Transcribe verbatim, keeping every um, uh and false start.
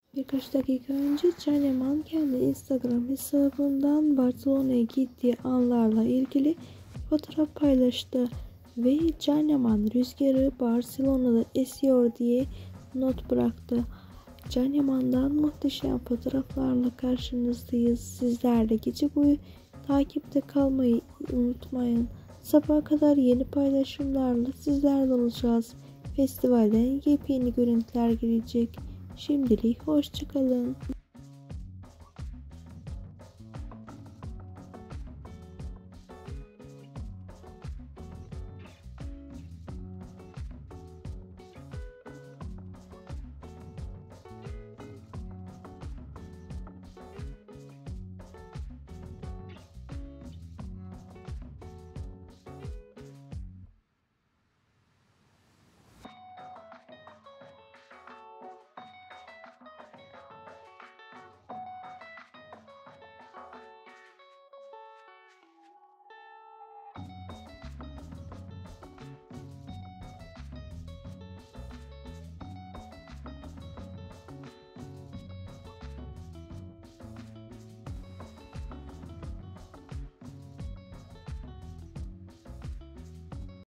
Birkaç dakika önce Can Yaman kendi Instagram hesabından Barcelona'ya gittiği anlarla ilgili fotoğraf paylaştı ve Can Yaman rüzgarı Barcelona'da esiyor diye not bıraktı. Can Yaman'dan muhteşem fotoğraflarla karşınızdayız. Sizler de gece boyu takipte kalmayı unutmayın. Sabaha kadar yeni paylaşımlarla sizlerle olacağız. Festivalden yepyeni görüntüler gelecek. Şimdilik hoşça kalın.